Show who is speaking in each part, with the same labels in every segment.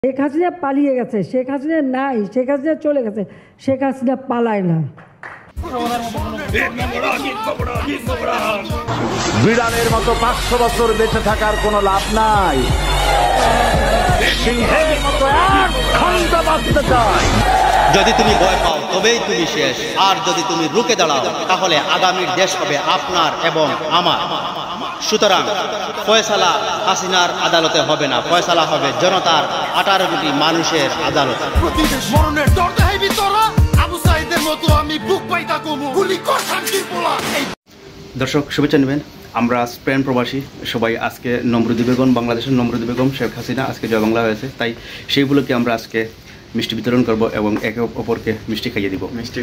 Speaker 1: শেখ হাসিনা পালিয়ে গেছে, শেখ হাসিনা নাই, শেখ হাসিনা চলে গেছে, শেখ হাসিনা পালায় না।
Speaker 2: বিড়ালের মতো 500 বছর বেঁচে থাকার কোনো লাভ নাই। সিংহের মতো এক খণ্ড বাঁচতে চায়।
Speaker 3: যদি তুমি ভয় পাও তবেই তুমি শেষ, আর যদি তুমি রুখে দাঁড়াও তাহলে আগামীর দেশ হবে আপনার এবং আমার। সুতরাং ফয়সালা হাসিনার আদালতে হবে না, ফয়সালা হবে জনতার 18 কোটি মানুষের আদালতে। দর্শক শুভেচ্ছা নেবেন, আমরা স্পেন প্রবাসী সবাই আজকে নমরুদি বেগম, বাংলাদেশের নমরুদি বেগম শেখ হাসিনা আজকে জয় বাংলা হয়েছে, তাই সেইগুলোকে আমরা আজকে মিষ্টি বিতরণ করব এবং একে অপরকে মিষ্টি খাইয়ে দিব। মিষ্টি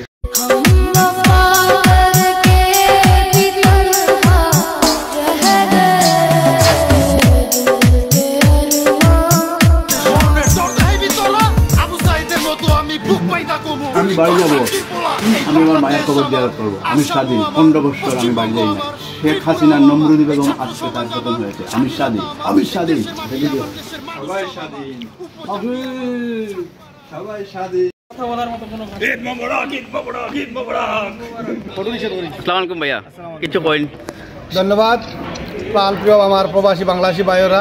Speaker 4: আমি বাড়ি যাবো, আমি আমার মায়ের খবর দেওয়ার করবো। আমি স্বাধীন, 15 বছর আমি বাড়ি যাই না। শেখ হাসিনা নমরুদি বেগম আজকে তার পতন হয়েছে। আমি স্বাধীন, আমি স্বাধীন, সবাই স্বাধীন, সবাই স্বাধীন।
Speaker 3: আসসালামু ভাইয়া, কিছু পয়েন্ট।
Speaker 5: ধন্যবাদ প্রাণপ্রিয় আমার প্রবাসী বাংলাদেশি ভাইয়েরা,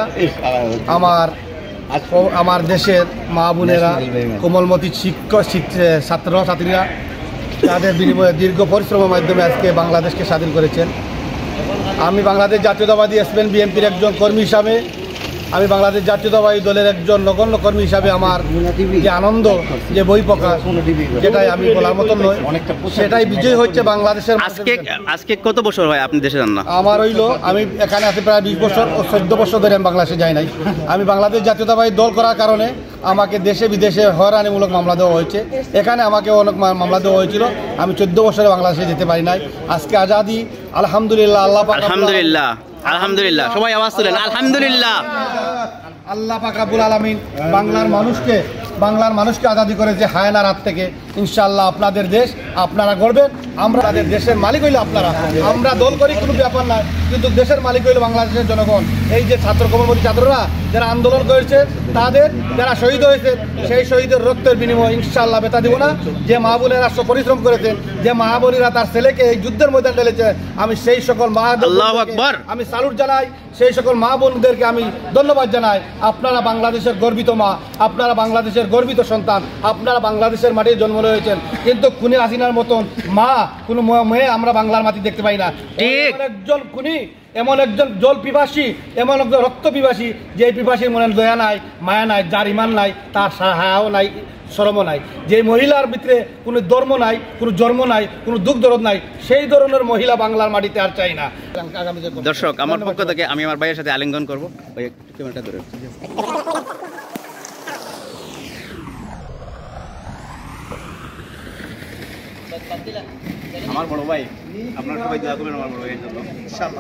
Speaker 5: আমার দেশের মা বোনেরা, কোমলমতি শিক্ষক ছাত্র ছাত্রীরা তাদের বিনিময়ে দীর্ঘ পরিশ্রমের মাধ্যমে আজকে বাংলাদেশকে স্বাধীন করেছেন। আমি বাংলাদেশ জাতীয়তাবাদী স্পেন বিএনপির একজন কর্মী হিসাবে, আমি বাংলাদেশ জাতীয়তাবাদী দলের একজন নগণ্য কর্মী হিসাবে আমার যে আনন্দ, যে বই প্রকাশ, যেটাই আমি বলার মতো নয়, সেটাই বিজয় হচ্ছে বাংলাদেশের।
Speaker 3: আজকে কত বছর হয় আপনি দেশে যান না?
Speaker 5: আমার হইল, আমি এখানে আছি প্রায় 20 বছর ও 14 বছর ধরে আমি বাংলাদেশে যাই নাই। আমি বাংলাদেশ জাতীয়তাবাদী দল করার কারণে আমাকে দেশে বিদেশে হয়রানিমূলক মামলা দেওয়া হয়েছে। এখানে আমাকে অনেক মামলা দেওয়া হয়েছিল। আমি 14 বছরে বাংলাদেশে যেতে পারি নাই। আজকে আজাদি, আলহামদুলিল্লাহ, আল্লাহ পাক,
Speaker 3: আলহামদুলিল্লাহ, আলহামদুলিল্লাহ, সবাই আওয়াজ তুলেন আলহামদুলিল্লাহ।
Speaker 5: আল্লাহ পাক রব্বুল আলামিন বাংলার মানুষকে আজাদি করেছে হায়নার হাত থেকে। ইনশাআল্লাহ আপনাদের দেশ আপনারা গড়বেন। আমরা তাদের দেশের মালিক হইলে আপনারা, আমরা দল করি কোনো ব্যাপার নাই, কিন্তু দেশের মালিক হইলে বাংলাদেশের জনগণ। এই যে ছাত্র কর্মী ছাত্ররা যারা আন্দোলন করেছে, তাদের যারা শহীদ হয়েছে, সেই শহীদের রক্তের বিনিময়ে ইনশাআল্লাহ বেতা দিব না। যে মা বোনেরা পরিশ্রম করেছেন, যে মা বোনেরা তার ছেলেকে এই যুদ্ধের মধ্যে ঢেলেছে, আমি সেই সকল মা,
Speaker 3: আল্লাহু আকবার,
Speaker 5: আমি স্যালুট জানাই। সেই সকল মা বোনদেরকে আমি ধন্যবাদ জানাই। আপনারা বাংলাদেশের গর্বিত মা, আপনারা বাংলাদেশের গর্বিত সন্তান, আপনারা বাংলাদেশের মাটিতে জন্ম হয়েছেন। কিন্তু খুনি হাসিনার মতন মা, কোনো মেয়ে আমরা বাংলার মাটি দেখতে পাই না। এমন একজন খুনি, এমন একজন জল পিপাসী, এমন একজন রক্ত পিপাসী, যে পিপাসীর মনে দয়া নাই, মায়া নাই, যার ইমান নাই, তার হায়াও নাই, শরমও নাই। যে মহিলার ভিতরে কোনো ধর্ম নাই, কোনো জন্ম নাই, কোনো দুঃখ দরদ নাই, সেই ধরনের মহিলা বাংলার মাটিতে আর চাই না।
Speaker 3: দর্শক, আমার পক্ষ থেকে আমি আমার ভাইয়ের সাথে আলিঙ্গন করবো। ক্যামেরাটা ধরে আমার বড় ভাই, আপনার সবাই দোয়া করবেন আমার বড় ভাইয়ের জন্য ইনশাআল্লাহ।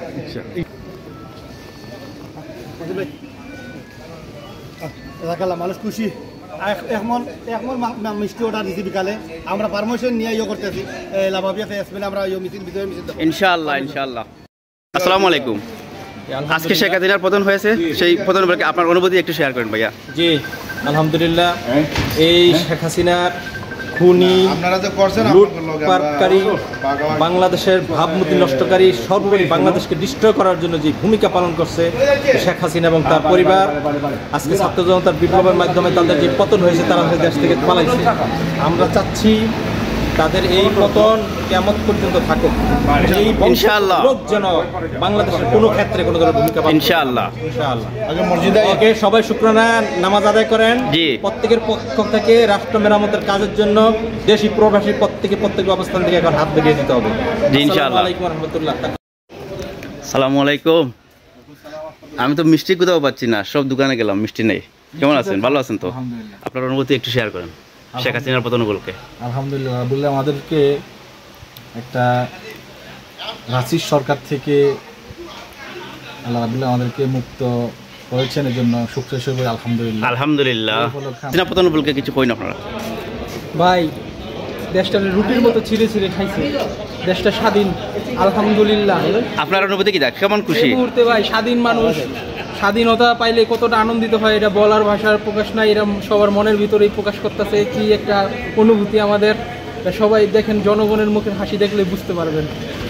Speaker 5: এলাকার মানুষ খুশি। এখন মিষ্টি অর্ডার দিচ্ছি বিকালে, আমরা পারমিশন নিয়ে ইয়ে করতেছি লাভাবিয়াতে আসবেন, আমরা মিছিল ভিতরে মিছিল
Speaker 3: ইনশাআল্লাহ ইনশাআল্লাহ। আসসালামু আলাইকুম। আজকে শেখ হাসিনার পতন হয়েছে, সেই পতন ব্যাপারে আপনার অনুভূতি একটু শেয়ার করেন ভাইয়া।
Speaker 6: জি আলহামদুলিল্লাহ, এই শেখ হাসিনার খুনি, লুটপাটকারী, বাংলাদেশের ভাবমূর্তি নষ্টকারী, সর্বোপরি বাংলাদেশকে ডিস্ট্রয় করার জন্য যে ভূমিকা পালন করছে শেখ হাসিনা এবং তার পরিবার, আজকে ছাত্র জনতার বিপ্লবের মাধ্যমে তাদের যে পতন হয়েছে, তারা দেশ থেকে পালাইছে। আমরা চাচ্ছি তাদের এই পতন কিয়ামত পর্যন্ত থাকুক, ইনশাআল্লাহ, যেন বাংলাদেশের কোনো ক্ষেত্রে কোনো ধরনের ভূমিকা পালন, ইনশাআল্লাহ ইনশাআল্লাহ। ওকে, সবাই শুকরানা নামাজ আদায় করেন। প্রত্যেকের পক্ষ থেকে রাষ্ট্র মেরামতের কাজের জন্য দেশি প্রবাসী প্রত্যেক অবস্থান থেকে এখন হাত বেরিয়ে দিতে হবে।
Speaker 3: ইনশাআল্লাহ। আসসালামু আলাইকুম ওয়া রাহমাতুল্লাহ। আসসালামু আলাইকুম। আমি তো মিষ্টি কোথাও পাচ্ছি না, সব দোকানে গেলাম, মিষ্টি নেই। কেমন আছেন? ভালো আছেন তো? আপনার অনুভূতি একটু শেয়ার করেন শেখ হাসিনার পতন উপলক্ষে।
Speaker 7: আলহামদুলিল্লাহ, বললে আমাদেরকে একটা রাশির সরকার থেকে আল্লাহ রাব্বুল্লাহ আমাদেরকে মুক্ত করেছেন, এর জন্য শুকরিয়া হিসেবে আলহামদুলিল্লাহ।
Speaker 3: আলহামদুলিল্লাহ। হাসিনা পতন উপলক্ষে কিছু কইন আপনারা।
Speaker 6: ভাই, দেশটা রুটির মতো ছিঁড়ে খাইছে, দেশটা স্বাধীন, আলহামদুলিল্লাহ।
Speaker 3: আপনার অনুভূতি কি? কেমন খুশি
Speaker 6: মুহূর্তে ভাই? স্বাধীন মানুষ
Speaker 8: স্বাধীনতা পাইলে কতটা আনন্দিত হয় এটা বলার ভাষার প্রকাশ নাই। এরা সবার মনের ভিতরেই প্রকাশ করতেছে, কি একটা অনুভূতি আমাদের। সবাই দেখেন, জনগণের মুখের হাসি দেখলে বুঝতে পারবেন।